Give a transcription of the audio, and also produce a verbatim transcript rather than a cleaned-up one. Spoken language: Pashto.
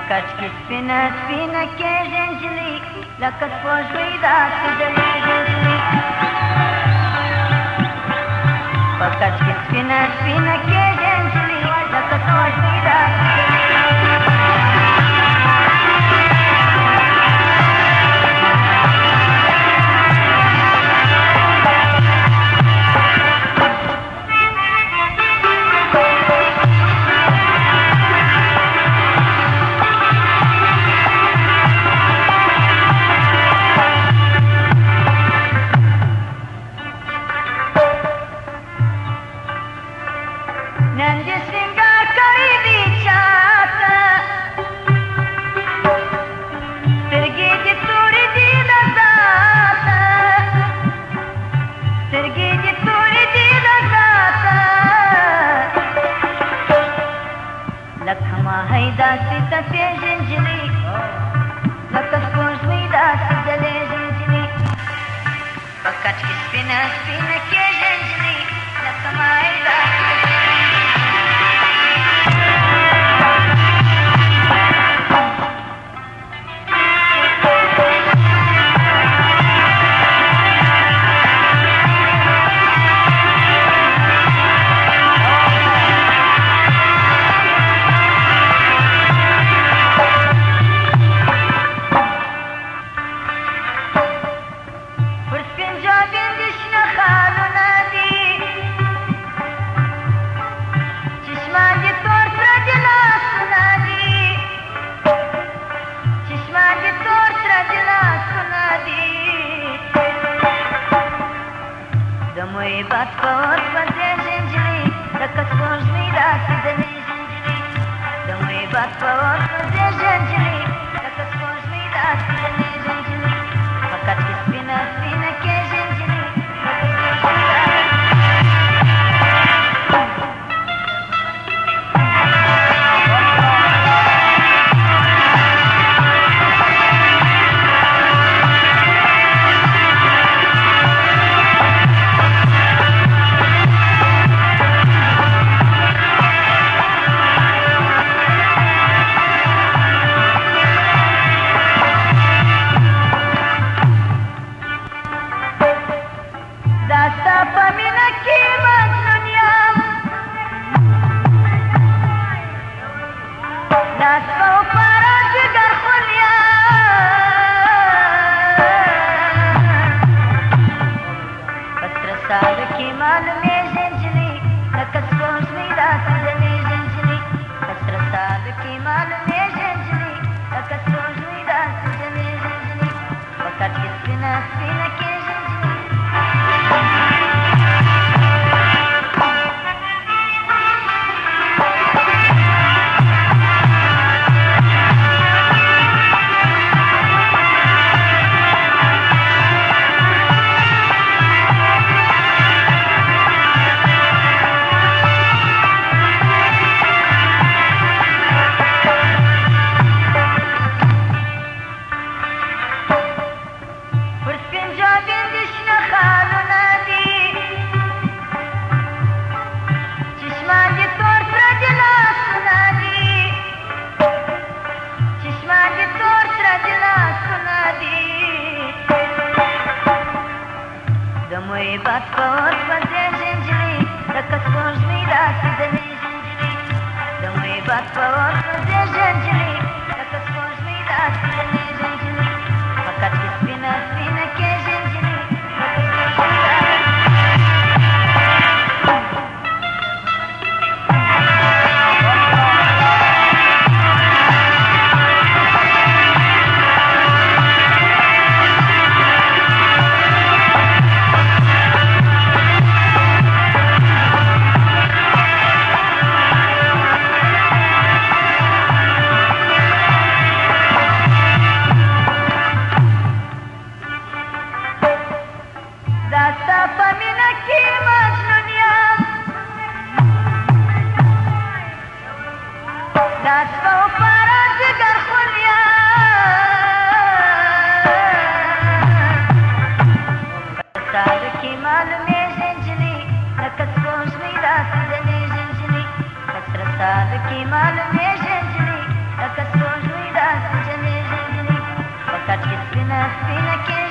کچ کې سپینه سپینه کېږي نجلۍ لکه سپوږمۍ داسې ځلېږي نجلۍ په کچ کې سپینه سپینه کېږي نجلۍ لکه سپوږمۍ داسې داسې تپېږي نجلۍ لکه سپوږمۍ داسې ځلېږي نجلۍ په کټ کې سپینه سپینه کېږي نجلۍ لکه ماهی داسې بات په اور پسېږي نجلۍ لکه سپوږمۍ داسې ځلېږي نجلۍ د محبت په اور پسېږي نجلۍ لکه سپوږمۍ داسې ځلېږي نجلۍ په کټ کې سپینه سپینه کېږي نجلۍ لکه سپوږمۍ داسې بات په اور پسېږي نجلۍ لکه سپوږمۍ داسې ځلېږي نجلۍ د محبت په اور پسېږي نجلۍ لکه سپوږمۍ داسې ځلېږي نجلۍ په کټ کې سپینه سپینه کېږي نجلۍ لکه سپوږمۍ داسې Ki malum ye jenjli, takat sojui سپینه کې